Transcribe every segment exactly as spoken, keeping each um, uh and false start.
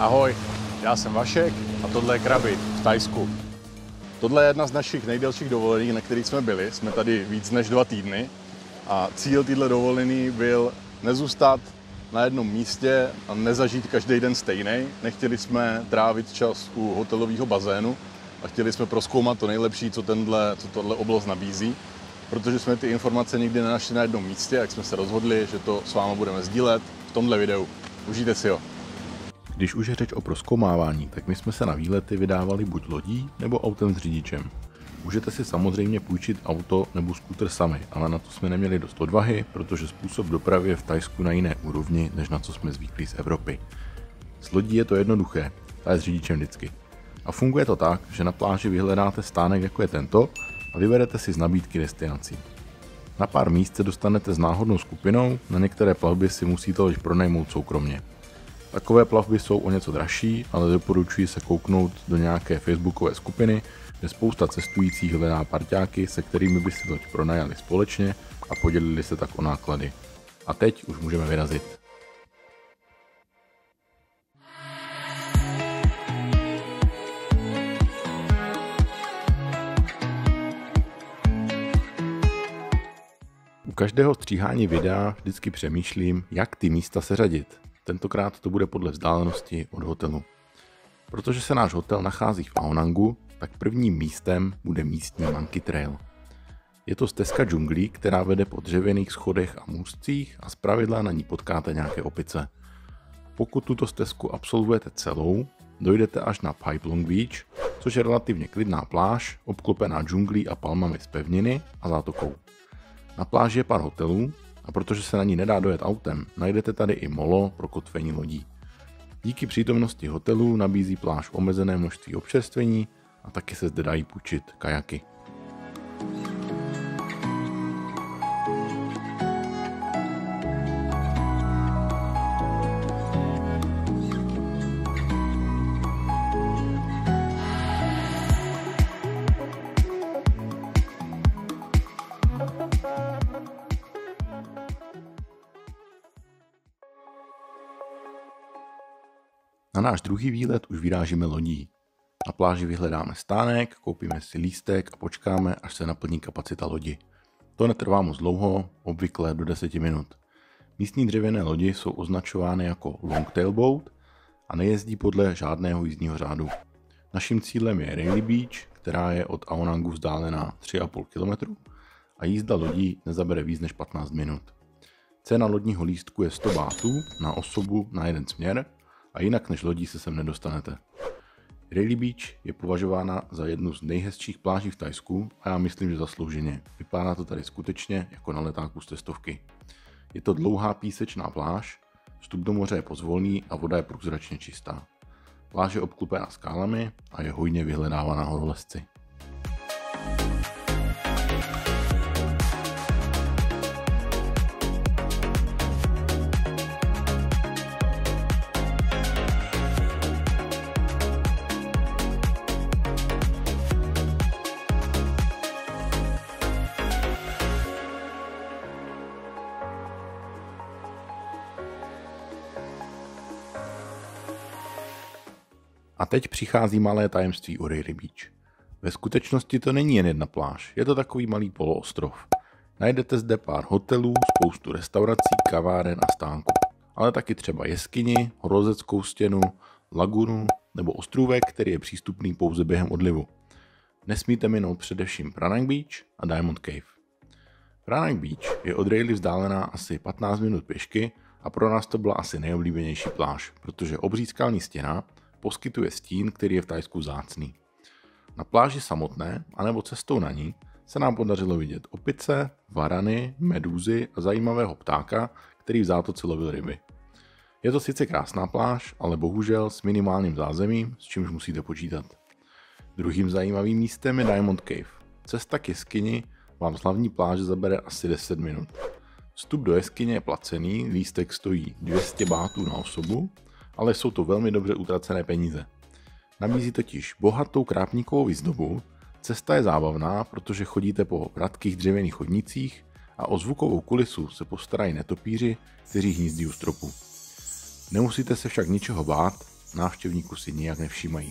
Ahoj, já jsem Vašek a tohle je Krabi v Thajsku. Tohle je jedna z našich nejdelších dovolených, na kterých jsme byli. Jsme tady víc než dva týdny a cíl téhle dovolený byl nezůstat na jednom místě a nezažít každý den stejný. Nechtěli jsme trávit čas u hotelového bazénu a chtěli jsme prozkoumat to nejlepší, co, tenhle, co tohle oblast nabízí. Protože jsme ty informace nikdy nenašli na jednom místě, jak jsme se rozhodli, že to s vámi budeme sdílet v tomhle videu. Užijte si ho. Když už je řeč o prozkoumávání, tak my jsme se na výlety vydávali buď lodí nebo autem s řidičem. Můžete si samozřejmě půjčit auto nebo skútr sami, ale na to jsme neměli dost odvahy, protože způsob dopravy je v Thajsku na jiné úrovni, než na co jsme zvyklí z Evropy. S lodí je to jednoduché, ta je s řidičem vždycky. A funguje to tak, že na pláži vyhledáte stánek jako je tento a vyberete si z nabídky destinací. Na pár míst se dostanete s náhodnou skupinou, na některé plavby si musíte loď pronajmout soukromně. Takové plavby jsou o něco dražší, ale doporučuji se kouknout do nějaké facebookové skupiny, kde spousta cestujících hledá parťáky, se kterými by si loď pronajali společně a podělili se tak o náklady. A teď už můžeme vyrazit. U každého stříhání videa vždycky přemýšlím, jak ty místa seřadit. Tentokrát to bude podle vzdálenosti od hotelu. Protože se náš hotel nachází v Ao Nangu, tak prvním místem bude místní Monkey Trail. Je to stezka džunglí, která vede po dřevěných schodech a můstcích a zpravidla na ní potkáte nějaké opice. Pokud tuto stezku absolvujete celou, dojdete až na Phai Plong Beach, což je relativně klidná pláž, obklopená džunglí a palmami z pevniny a zátokou. Na pláži je pár hotelů, a protože se na ní nedá dojet autem, najdete tady i molo pro kotvení lodí. Díky přítomnosti hotelů nabízí pláž omezené množství občerstvení a taky se zde dají půjčit kajaky. Na náš druhý výlet už vyrážíme lodí. Na pláži vyhledáme stánek, koupíme si lístek a počkáme, až se naplní kapacita lodi. To netrvá moc dlouho, obvykle do deseti minut. Místní dřevěné lodi jsou označovány jako longtail boat a nejezdí podle žádného jízdního řádu. Naším cílem je Railay Beach, která je od Ao Nangu vzdálená tři a půl kilometru a jízda lodí nezabere víc než patnáct minut. Cena lodního lístku je sto bátů na osobu na jeden směr, a jinak než lodí se sem nedostanete. Railay Beach je považována za jednu z nejhezčích pláží v Thajsku a já myslím, že zaslouženě. Vypadá to tady skutečně jako na letáku z cestovky. Je to dlouhá písečná pláž, vstup do moře je pozvolný a voda je průzračně čistá. Pláž je obklopená skálami a je hojně vyhledávaná horolezci. A teď přichází malé tajemství o Railay Beach. Ve skutečnosti to není jen jedna pláž, je to takový malý poloostrov. Najdete zde pár hotelů, spoustu restaurací, kaváren a stánků. Ale taky třeba jeskyni, horolezeckou stěnu, lagunu nebo ostrůvek, který je přístupný pouze během odlivu. Nesmíte minout především Pranang Beach a Diamond Cave. Pranang Beach je od Railay vzdálená asi patnáct minut pěšky a pro nás to byla asi nejoblíbenější pláž, protože obří skalní stěna poskytuje stín, který je v Thajsku vzácný. Na pláži samotné, anebo cestou na ní, se nám podařilo vidět opice, varany, medúzy a zajímavého ptáka, který v zátoce lovil ryby. Je to sice krásná pláž, ale bohužel s minimálním zázemím, s čímž musíte počítat. Druhým zajímavým místem je Diamond Cave. Cesta k jeskyni vám z hlavní pláže zabere asi deset minut. Vstup do jeskyně je placený, lístek stojí dvě stě bátů na osobu, ale jsou to velmi dobře utracené peníze. Nabízí totiž bohatou krápníkovou výzdobu, cesta je zábavná, protože chodíte po vratkých dřevěných chodnicích a o zvukovou kulisu se postarají netopíři, kteří hnízdí u stropu. Nemusíte se však ničeho bát, návštěvníků si nijak nevšímají.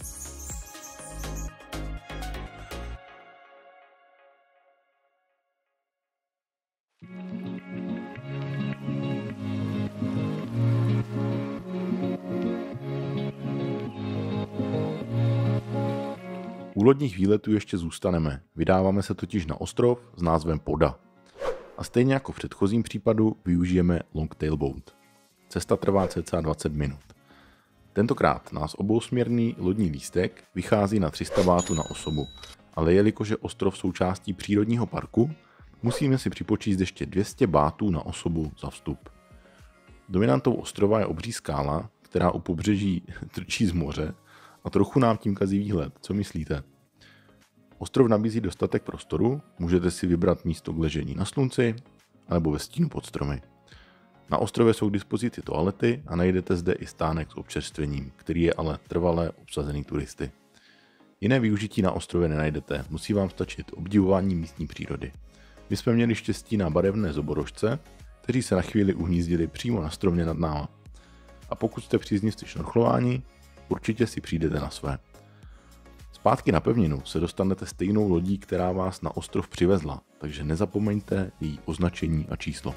U lodních výletů ještě zůstaneme, vydáváme se totiž na ostrov s názvem Poda. A stejně jako v předchozím případu využijeme Longtail Boat. Cesta trvá cca dvacet minut. Tentokrát nás obousměrný lodní lístek vychází na tři sta bátů na osobu, ale jelikož je ostrov součástí přírodního parku, musíme si připočíst ještě dvě stě bátů na osobu za vstup. Dominantou ostrova je obří skála, která u pobřeží trčí z moře a trochu nám tím kazí výhled. Co myslíte? Ostrov nabízí dostatek prostoru, můžete si vybrat místo k ležení na slunci nebo ve stínu pod stromy. Na ostrově jsou k dispozici toalety a najdete zde i stánek s občerstvením, který je ale trvale obsazený turisty. Jiné využití na ostrově nenajdete, musí vám stačit obdivování místní přírody. My jsme měli štěstí na barevné zoborožce, kteří se na chvíli uhnízdili přímo na stromě nad náma. A pokud jste příznivci šnorchlování, určitě si přijdete na své. Zpátky na pevninu se dostanete stejnou lodí, která vás na ostrov přivezla, takže nezapomeňte její označení a číslo.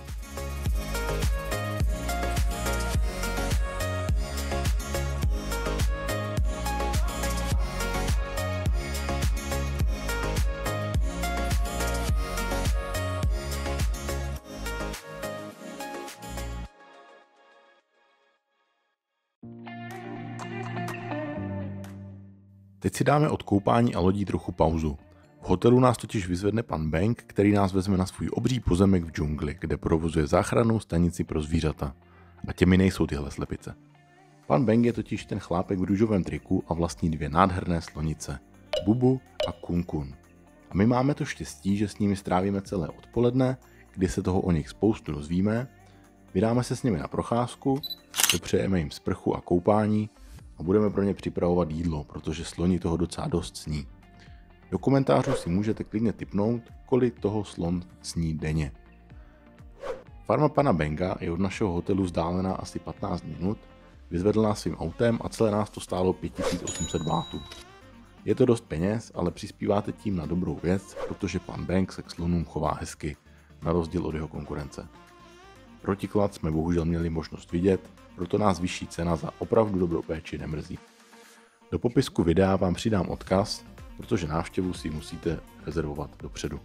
Teď si dáme od koupání a lodí trochu pauzu. V hotelu nás totiž vyzvedne pan Bang, který nás vezme na svůj obří pozemek v džungli, kde provozuje záchrannou stanici pro zvířata. A těmi nejsou tyhle slepice. Pan Bang je totiž ten chlápek v růžovém triku a vlastní dvě nádherné slonice. Bubu a Kun Kun. A my máme to štěstí, že s nimi strávíme celé odpoledne, kdy se toho o nich spoustu dozvíme, vydáme se s nimi na procházku, dopřejeme jim sprchu a koupání, a budeme pro ně připravovat jídlo, protože sloni toho docela dost sní. Do komentářů si můžete klidně tipnout, kolik toho slon sní denně. Farma pana Banga je od našeho hotelu vzdálená asi patnáct minut, vyzvedl nás svým autem a celé nás to stálo pět tisíc osm set bátů. Je to dost peněz, ale přispíváte tím na dobrou věc, protože pan Bang se k slonům chová hezky, na rozdíl od jeho konkurence. Protiklad jsme bohužel měli možnost vidět, proto nás vyšší cena za opravdu dobrou péči nemrzí. Do popisku videa vám přidám odkaz, protože návštěvu si musíte rezervovat dopředu.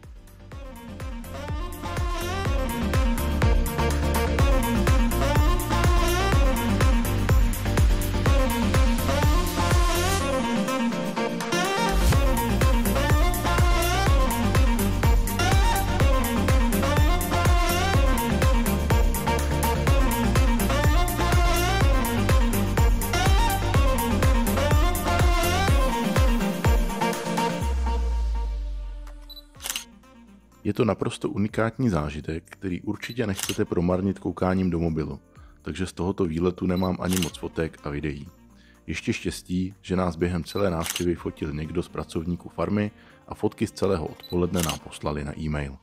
Je to naprosto unikátní zážitek, který určitě nechcete promarnit koukáním do mobilu, takže z tohoto výletu nemám ani moc fotek a videí. Ještě štěstí, že nás během celé návštěvy fotil někdo z pracovníků farmy a fotky z celého odpoledne nám poslali na e-mail.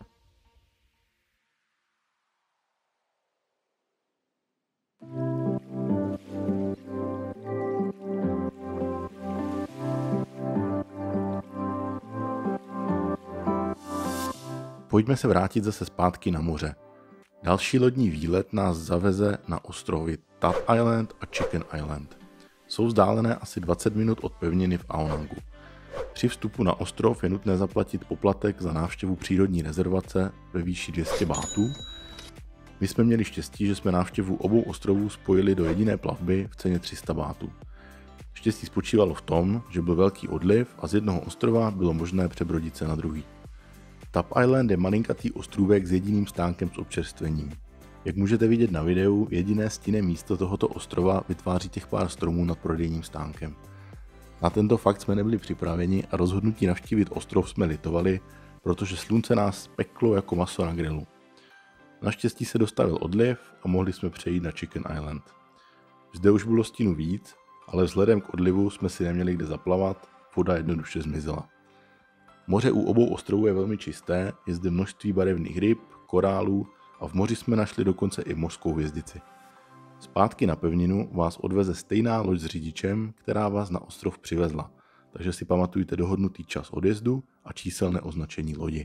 Pojďme se vrátit zase zpátky na moře. Další lodní výlet nás zaveze na ostrovy Tap Island a Chicken Island. Jsou vzdálené asi dvacet minut od pevniny v Aonangu. Při vstupu na ostrov je nutné zaplatit poplatek za návštěvu přírodní rezervace ve výši dvě stě bátů. My jsme měli štěstí, že jsme návštěvu obou ostrovů spojili do jediné plavby v ceně tři sta bátů. Štěstí spočívalo v tom, že byl velký odliv a z jednoho ostrova bylo možné přebrodit se na druhý. Tap Island je malinkatý ostrůvek s jediným stánkem s občerstvením. Jak můžete vidět na videu, jediné stinné místo tohoto ostrova vytváří těch pár stromů nad prodejním stánkem. Na tento fakt jsme nebyli připraveni a rozhodnutí navštívit ostrov jsme litovali, protože slunce nás peklo jako maso na grilu. Naštěstí se dostavil odliv a mohli jsme přejít na Chicken Island. Zde už bylo stínu víc, ale vzhledem k odlivu jsme si neměli kde zaplavat, voda jednoduše zmizela. Moře u obou ostrovů je velmi čisté, je zde množství barevných ryb, korálů a v moři jsme našli dokonce i mořskou hvězdici. Zpátky na pevninu vás odveze stejná loď s řidičem, která vás na ostrov přivezla, takže si pamatujte dohodnutý čas odjezdu a číselné označení lodi.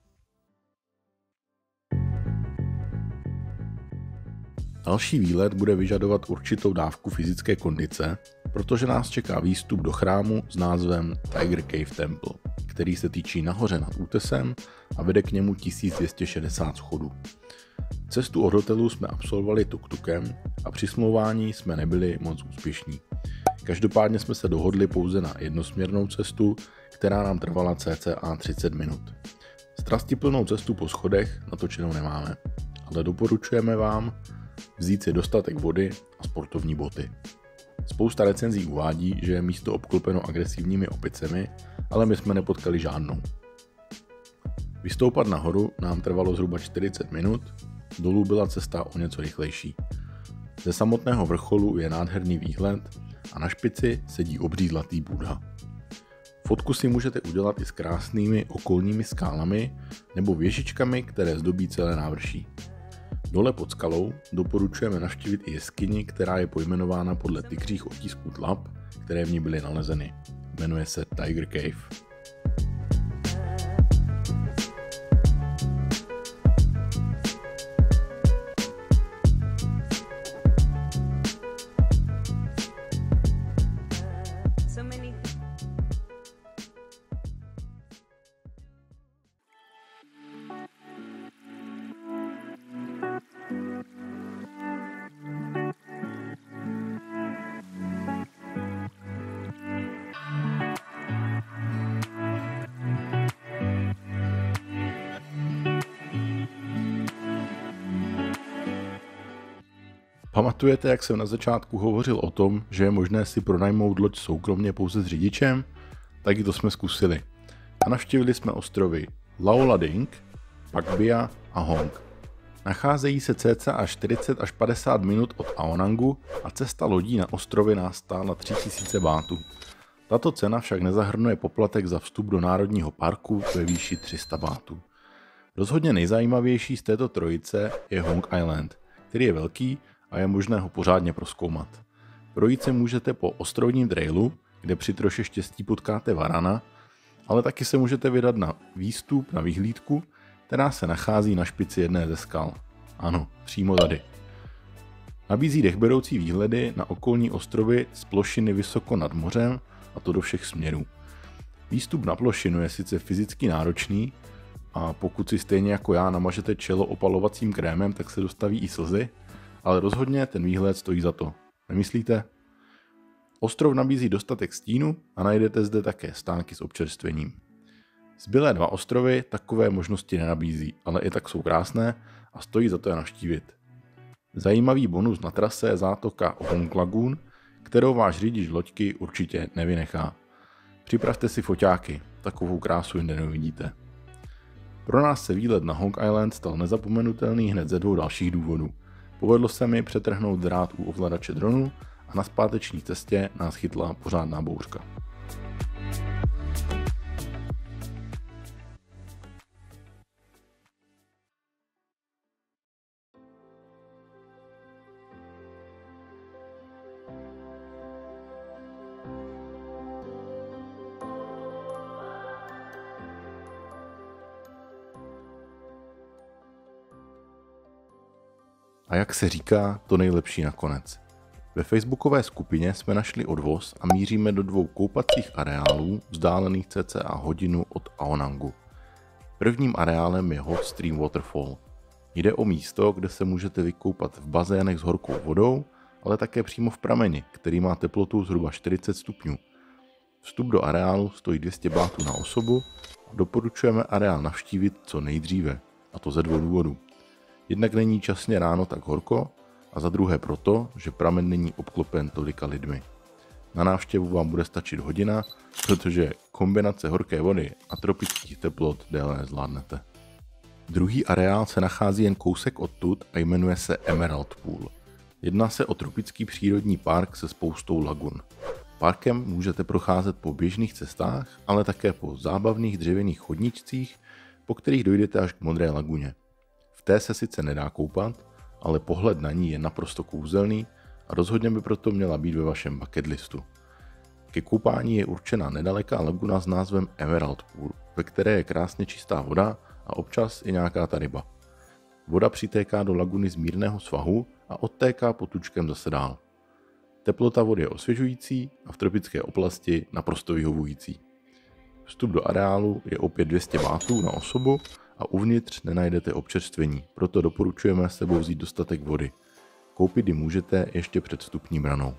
Další výlet bude vyžadovat určitou dávku fyzické kondice, protože nás čeká výstup do chrámu s názvem Tiger Cave Temple, který se týčí nahoře nad útesem a vede k němu tisíc dvě stě šedesát schodů. Cestu od hotelu jsme absolvovali tuk-tukem a při smlouvání jsme nebyli moc úspěšní. Každopádně jsme se dohodli pouze na jednosměrnou cestu, která nám trvala cca třicet minut. Strastiplnou cestu po schodech natočenou nemáme, ale doporučujeme vám vzít si dostatek vody a sportovní boty. Spousta recenzí uvádí, že je místo obklopeno agresivními opicemi, ale my jsme nepotkali žádnou. Vystoupat nahoru nám trvalo zhruba čtyřicet minut, dolů byla cesta o něco rychlejší. Ze samotného vrcholu je nádherný výhled a na špici sedí obří zlatý Buddha. Fotku si můžete udělat i s krásnými okolními skálami nebo věžičkami, které zdobí celé návrší. Dole pod skalou doporučujeme navštívit i jeskyni, která je pojmenována podle tygřích otisků tlap, které v ní byly nalezeny. Jmenuje se Tiger Cave. Pamatujete, jak jsem na začátku hovořil o tom, že je možné si pronajmout loď soukromně pouze s řidičem? Taky to jsme zkusili. A navštívili jsme ostrovy Lao Lading, Pak Bia a Hong. Nacházejí se cca čtyřicet až padesát minut od Aonangu a cesta lodí na ostrovy nás stála tři tisíce bátů. Tato cena však nezahrnuje poplatek za vstup do národního parku ve výši tři sta bátů. Rozhodně nejzajímavější z této trojice je Hong Island, který je velký a je možné ho pořádně prozkoumat. Projít se můžete po ostrovním trailu, kde při troše štěstí potkáte varana, ale taky se můžete vydat na výstup, na vyhlídku, která se nachází na špici jedné ze skal. Ano, přímo tady. Nabízí dechberoucí výhledy na okolní ostrovy z plošiny vysoko nad mořem, a to do všech směrů. Výstup na plošinu je sice fyzicky náročný, a pokud si stejně jako já namažete čelo opalovacím krémem, tak se dostaví i slzy, ale rozhodně ten výhled stojí za to. Nemyslíte? Ostrov nabízí dostatek stínu a najdete zde také stánky s občerstvením. Zbylé dva ostrovy takové možnosti nenabízí, ale i tak jsou krásné a stojí za to je navštívit. Zajímavý bonus na trase je zátoka Hong Lagoon, kterou váš řidič loďky určitě nevynechá. Připravte si foťáky, takovou krásu jinde neuvidíte. Pro nás se výlet na Hong Island stal nezapomenutelný hned ze dvou dalších důvodů. Povedlo se mi přetrhnout drát u ovladače dronu a na zpáteční cestě nás chytla pořádná bouřka. A jak se říká, to nejlepší nakonec. Ve facebookové skupině jsme našli odvoz a míříme do dvou koupacích areálů vzdálených cca hodinu od Aonangu. Prvním areálem je Hot Stream Waterfall. Jde o místo, kde se můžete vykoupat v bazénech s horkou vodou, ale také přímo v prameni, který má teplotu zhruba čtyřicet stupňů. Vstup do areálu stojí dvě stě bátů na osobu a doporučujeme areál navštívit co nejdříve, a to ze dvou důvodů. Jednak není časně ráno tak horko a za druhé proto, že pramen není obklopen tolika lidmi. Na návštěvu vám bude stačit hodina, protože kombinace horké vody a tropických teplot déle nezvládnete. Druhý areál se nachází jen kousek odtud a jmenuje se Emerald Pool. Jedná se o tropický přírodní park se spoustou lagun. Parkem můžete procházet po běžných cestách, ale také po zábavných dřevěných chodníčcích, po kterých dojdete až k modré laguně. V té se sice nedá koupat, ale pohled na ní je naprosto kouzelný a rozhodně by proto měla být ve vašem bucket listu. Ke koupání je určena nedaleká laguna s názvem Emerald Pool, ve které je krásně čistá voda a občas i nějaká ta ryba. Voda přitéká do laguny z mírného svahu a odtéká potůčkem zase dál. Teplota vody je osvěžující a v tropické oblasti naprosto vyhovující. Vstup do areálu je opět dvě stě bahtů na osobu a uvnitř nenajdete občerstvení, proto doporučujeme s sebou vzít dostatek vody. Koupit ji můžete ještě před vstupní branou.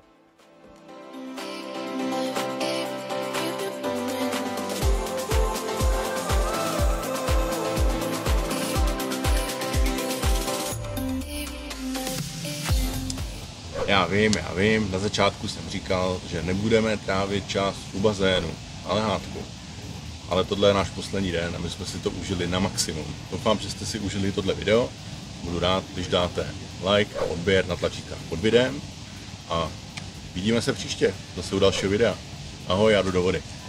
Já vím, já vím, na začátku jsem říkal, že nebudeme trávit čas u bazénu, ale hádku. Ale tohle je náš poslední den a my jsme si to užili na maximum. Doufám, že jste si užili tohle video. Budu rád, když dáte like a odběr na tlačítkách pod videem. A vidíme se příště, zase u dalšího videa. Ahoj, já jdu do vody.